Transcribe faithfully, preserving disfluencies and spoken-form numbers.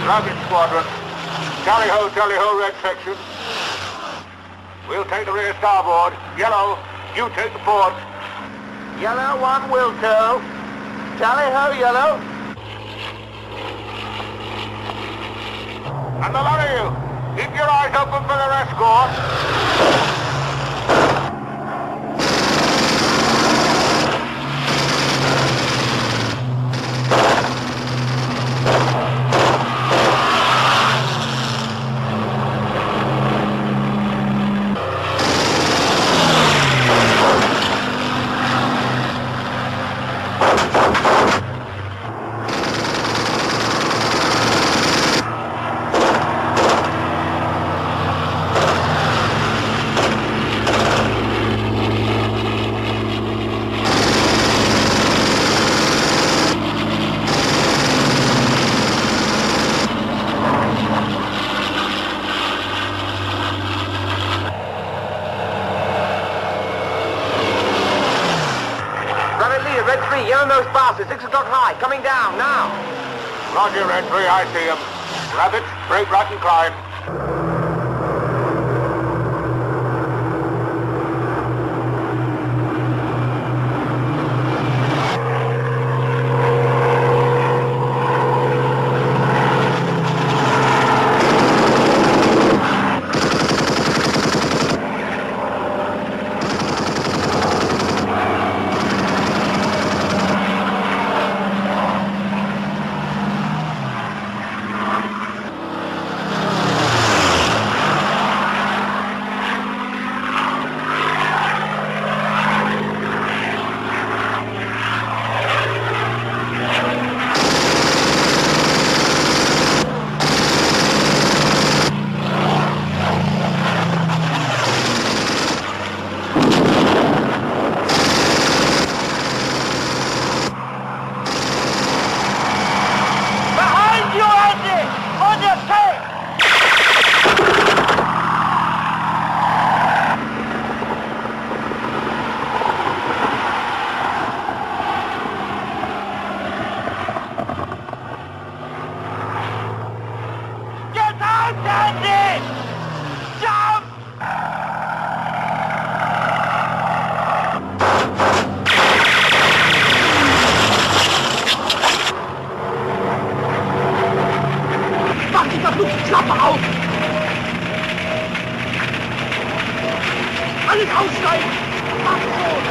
Luggage squadron. Tally-ho, tally-ho, red section. We'll take the rear starboard. Yellow, you take the port. Yellow, one will tow. Tally-ho, yellow. And the lot of you, keep your eyes open for their escort. Red three, yellow nose bastard, six o'clock high, coming down, now. Roger, Red three, I see him. Rabbit, break right and climb. Klappe auf! Alles aussteigen! Mach schon!